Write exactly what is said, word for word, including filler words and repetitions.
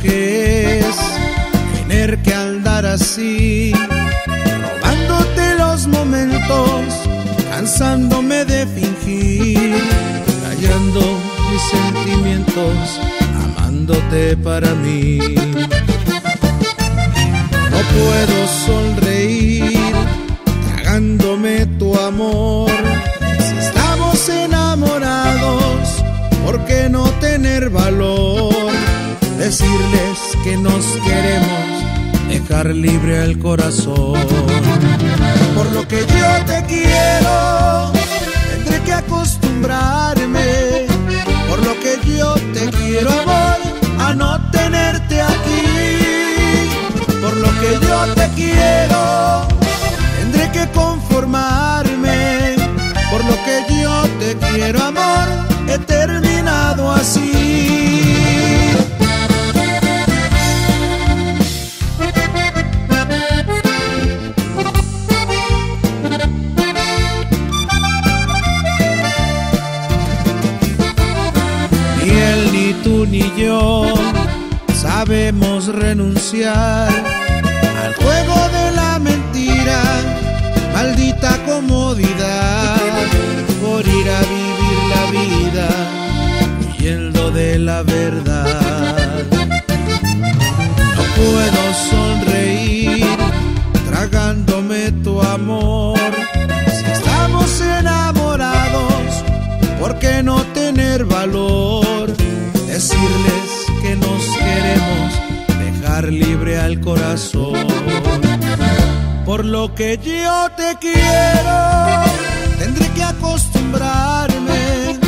que es tener que andar así, robándote los momentos, cansándome de fingir, callando mis sentimientos, amándote para mí. No puedo sonreír, tragándome tu amor. Si estamos enamorados, ¿por qué no tener valor? Decirles que nos queremos, dejar libre el corazón. Por lo que yo te quiero, tendré que acostumbrarme. Por lo que yo te quiero, amor, a no tenerte aquí. Por lo que yo te quiero, tendré que conformarme. Por lo que yo te quiero, amor, he terminado así. Ni él, ni tú, ni yo sabemos renunciar al juego de la mentira, maldita comodidad, por ir a vivir la vida huyendo de la verdad. No puedo sonreír tragándome tu amor. Si estamos enamorados, ¿por qué no tener valor? Decirles que nos queremos, dejar libre al corazón. Por lo que yo te quiero, tendré que acostumbrarme.